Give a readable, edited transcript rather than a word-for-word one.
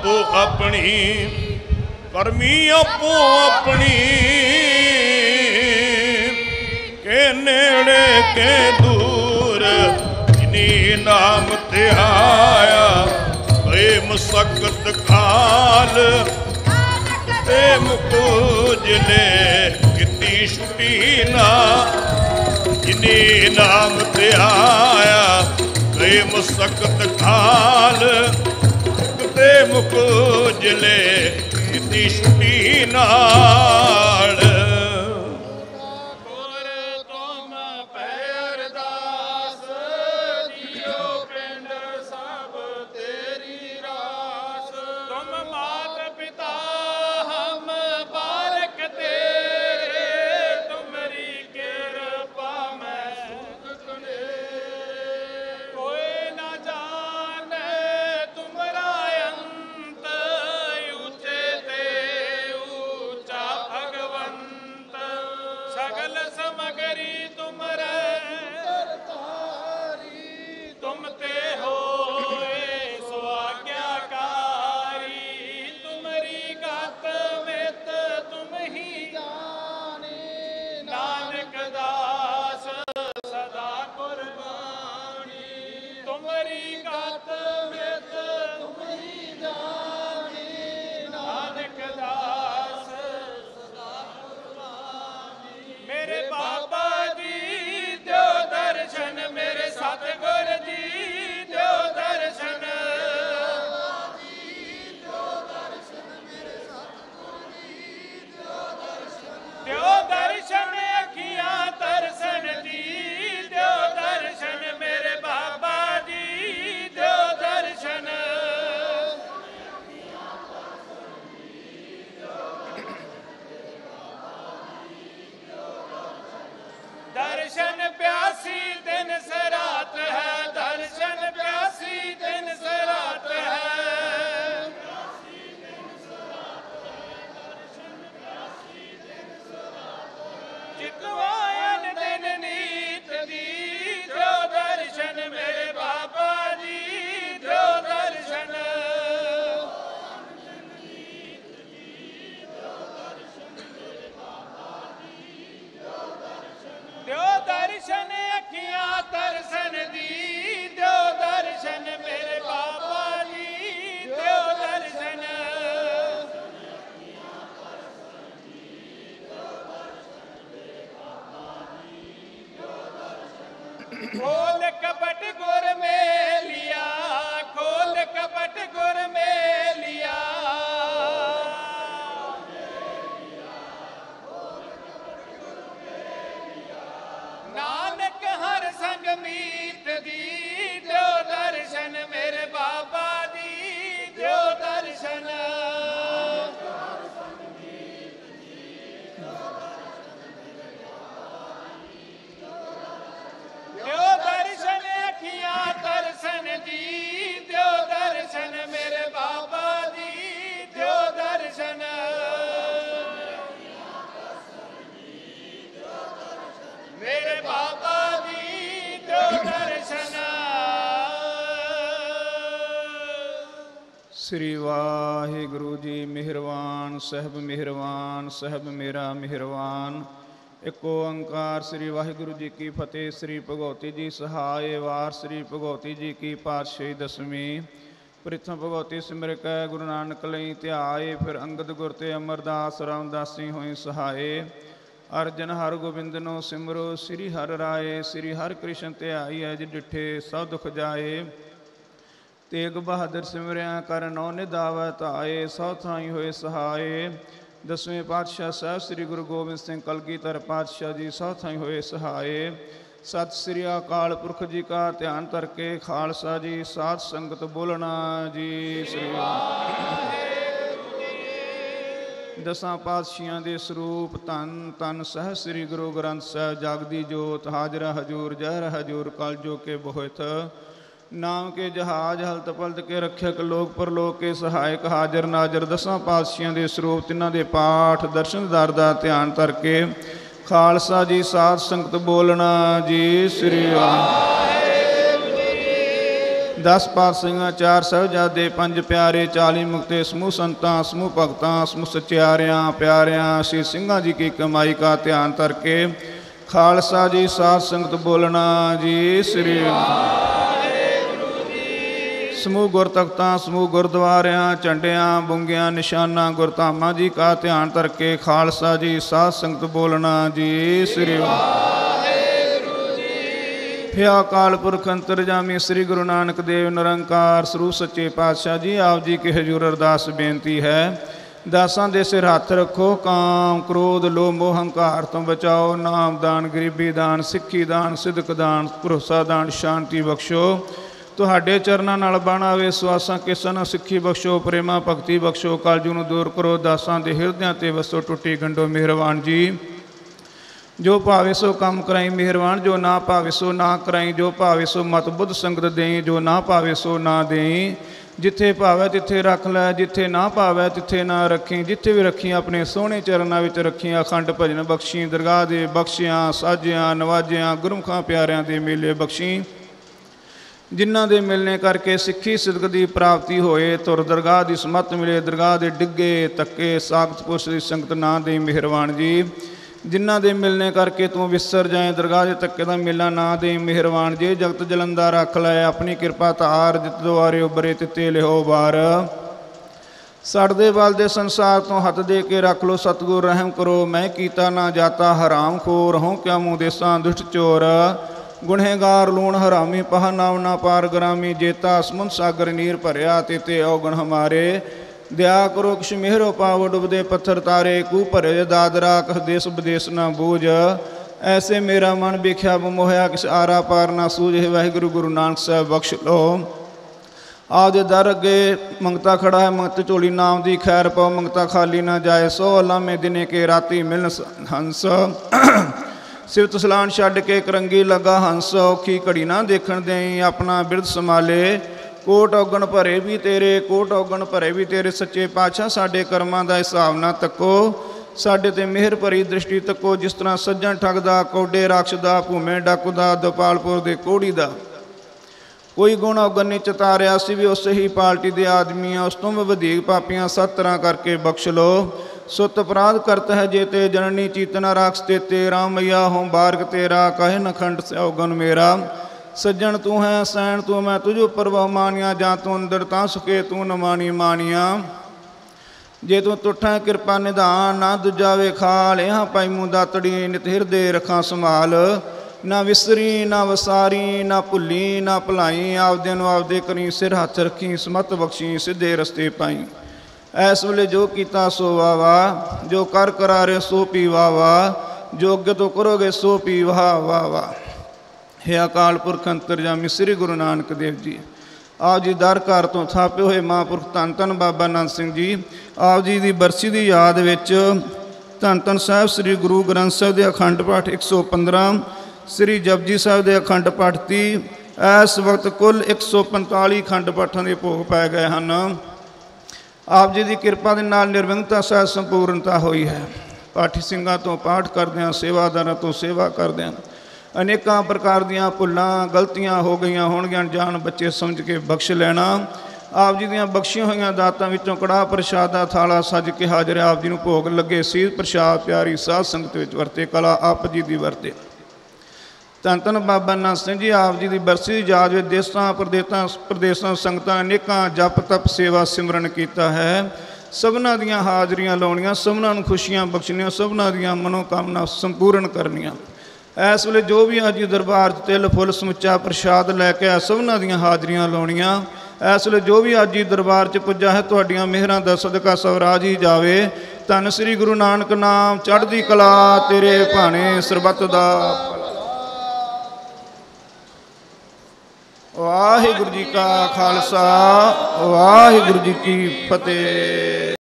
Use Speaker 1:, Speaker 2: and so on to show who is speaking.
Speaker 1: ਆਪੋ ਆਪਣੀ ਕਰਮੀ ਆਪੋ ਆਪਣੀ के नेड़े के दूर जिन्हीं नाम ते आया गए मुसक्कत काल ते मुकुजले कितनी छुट्टी ना जिन्हीं नाम ते आया गए मुसक्कत काल ते मुकुजले कितनी छुट्टी नाल
Speaker 2: खोल कपट गुर में लिया, खोल कपट गुर में लिया, नानक हर संग मीत दी जो दर्शन मेरे बाबा दी जो दर्शन, दर्शन दी दो दर्शन मेरे बाबा दी दो दर्शन, मेरे बाबा दी दो दर्शन।
Speaker 3: श्री वाहिगुरु जी मेहरबान सहब मेहरबान सहब मेरा मेहरबान। एक ओंकार श्री वाहिगुरु जी की फतेह। श्री भगवती जी सहाय वार श्री भगवती जी की पातशाही दसवीं। प्रथम भगवती सिमर कै गुरु नानक लई ध्याए, फिर अंगद गुर ते अमरदास रामदासी होई सहाय। अर्जन हर गोबिंद नो सिमरो, श्री हर राय श्री हर कृष्ण ध्याई, अज डिठे सब दुख जाए। तेग बहादुर सिमरिया कर नौ निधावै धाए, सौ थाई होए सहाय। दसवें पातशाह साहब श्री गुरु गोबिंद सिंह कलगीधर पातशाह जी सौ थाई होए सहाय। सत श्री अकाल पुरख जी का ध्यान करके खालसा जी साध संगत बोलना जी। श्री दसां पातशाहियां दे स्वरूप धन धन सहब श्री गुरु ग्रंथ साहिब जागदी जोत, हाजरा हजूर जहर हजूर कल जो के बोहत। नाम के जहाज हलत पलत के रक्षक, लोक परलोक के सहायक, हाजर नाजर दसां पातशाहियां दे स्वरूप तिन्हां दे पाठ दर्शन दर दा ध्यान करके खालसा जी साध संगत बोलना जी। श्री 10 ਪਾਤਸ਼ਾਹੀਆਂ, 4 ਸਾਹਿਬਜ਼ਾਦੇ, 5 ਪਿਆਰੇ, 40 ਮੁਕਤੇ, ਸਮੂਹ ਸੰਤਾਂ, ਸਮੂਹ ਭਗਤਾਂ, ਸਮੂਹ ਸਚਿਆਰਿਆਂ ਪਿਆਰਿਆਂ ਸ਼੍ਰੀ ਸਿੰਘਾਂ ਜੀ ਕੀ ਕਮਾਈ का ध्यान धर के खालसा जी साध संगत बोलना जी श्री समूह गुरतख्तां, समूह गुरुद्वारियां, झंडियां, बुंगियां, निशाना गुरधामां जी का ध्यान धर के खालसा जी साध संगत बोलना जी श्री फिर अकाल पुरख अंतरजामी श्री गुरु नानक देव निरंकार स्वरूप सच्चे पातशाह जी आप जी के हजूर अरदास बेनती है। दासां दे सिर हथ रखो, काम क्रोध लोभ मोह हंकार तो बचाओ। नाम दान, गरीबी दान, सिक्खी दान, सिदक दान, भरोसा दान, शांति बख्शो। तुहाडे चरनां नाल बण आवे सवासां किसन सिੱਖੀ बख्शो, प्रेमा भगती बख्शो। कलजू नूं दूर करो, दासां दे हिरदियां ते वसो टुटी गंढो। मेहरबान जी जो भावे सो काम कराई, मेहरबान जो ना भावे सो ना कराई। जो भावे सो मत बुद्ध संगत देई, जो ना भावे सो ना देई। जिथे भावे तिथे रख लै, जिथे ना भावे तिथे ना रखी। जिथे भी रखी अपने सोहने चरनां विच रखी। अखंड भजन बख्शी, दरगाह दे बख्शियां, साजियां नवाजियां, गुरमुखां प्यारियां दे मेले बख्शी। जिन्हां दे मिलने करके सिੱਖੀ सिदक की प्राप्ति होए, तुर दरगाह की समत मिले। दरगाह के डिगे तक्के सागत पुरुष की संगत ना दे मेहरबान जी। जिन्हां दे मिलने करके तू विसर जाए, दरगाह के तक्के का मेला ना दे मेहरबान जी। जगत जलंदा रख लै, अपनी कृपा तार। जित द्वारे उबरे तिते लिहो बार। सड़दे बलदे संसार तो हथ दे के रख लो, सतगुर रहम करो। मैं कीता ना जाता हराम खोर, हों क्या मुँह देसा दुष्ट चोर। गुणहेगार लूण हरामी, पहा नाव ना पार ग्रामी। जेता समुंद सागर नीर भरिया, तेते अवगुण हमारे। दया करो किश मेहरो पाव, डुबदे पत्थर तारे। कू भरे दादरा, कह देश विदेश ना बूझ। ऐसे मेरा मन बेख्या मोहया, किस आरा पार ना सूझ। वाहिगुरु गुरु नानक साहब बख्श लो। आपदे दर अगे मंगता खड़ा है, मंगत झोली नाम दी खैर पाओ। मंगता खाली ना जाए, सो लामे दिने के राती मिलन हंस। सिवत सलान छड्ड के करंगी लगा हंस। औखी घड़ी ना देखण देई, अपना बिरद संभाले। कोट औगण भरे भी तेरे, कोट औगण भरे भी तेरे। सच्चे पातशाह साडे कर्मां दा हिसाब ना तको, साडे ते मेहर भरी दृष्टि तको। जिस तरह सज्जन ठगदा, कौडे राक्ष दा, भूमे डाकू दा, दोपालपुर दे कोड़ी दा। कोई गुण औगण नहीं चतारिया, असीं भी उस ही पार्टी दे आदमी आ। उस तों भी वधीक पापियां 7 तरह करके बख्श लो। सुत अपराध करत है जेते, जननी चीतना राक्ष तेते। राम मैया हों बारक तेरा, कहे न खंड से अवगुण मेरा। सज्जन तू है सैन तू मैं तुझो परवाह मानिया। जा तू अंदर तां सुखे तू न मानी मानिया। जे तू तुठा कृपा निधान, ना दूजा वे खाल। यहाँ पाई मूँ दातड़ी, नित हिरदे रखा संभाल। ना विसरी ना वसारी, ना भुली ना भुलाई। आपदे नूं आपदे करी, सिर हथ रखी। समत बख्शी, सिद्धे रस्ते पाई। ऐस वेले जो कीता सो वाह वाह, जो कर करारे सो पी वाह वाह। जो अगे तो करोगे सो पी वाह वाह वाह। हे अकाल पुरख अंतरजामी श्री गुरु नानक देव जी, आप जी दर घर तो थापे हुए महापुरख धन धन बाबा नंद सिंह जी, आप जी की बरसी की याद विच धन धन साहब श्री गुरु ग्रंथ साहब के अखंड पाठ 115, श्री जपजी साहब के अखंड पाठ 30। इस वक्त कुल 145 अखंड पाठां के भोग पाए गए हैं। आप जी की कृपा के नाल निर्विघ्नता सह संपूर्णता हुई है। पाठी सिंघां तो पाठ करदे, सेवादारां तो सेवा करदे। अनेकों प्रकार दीआं भुल्लां गलतियां हो गईयां होणगीआं, अनजान बच्चे समझ के बख्श लेना। आप जी दीआं बख्शियां होईयां दातां विचों कड़ाह प्रशाद दा थाला सज के हाज़र आप जी नूं भोग लगे। सीध प्रशाद प्यारी साध संगत विच वरते, कला आप जी दी वरते। धन धन बाबा नानक सिंह जी आप जी की बरसी की याद में देशों प्रदेशों संगतां अनेकां जप तप सेवा सिमरन किया है। सबना दियां हाजरियां लाउणियां, सबना नूं खुशियां बख्शनियां, सबना दियां मनोकामना संपूर्ण करनियां। इस वेले जो भी अज दरबार तिल फुल समुचा प्रशाद लैके आया, सबना दियां हाजरियां लाउणियां। इस वेले जो भी अज दरबार च पुजा है, तुहाडियां मेहरां दा सदका सवराज ही जावे। धन श्री गुरु नानक नाम चढ़दी कला, तेरे भाणे सरबत दा। वाहिगुरु जी का खालसा, वाहिगुरु जी की फतेह।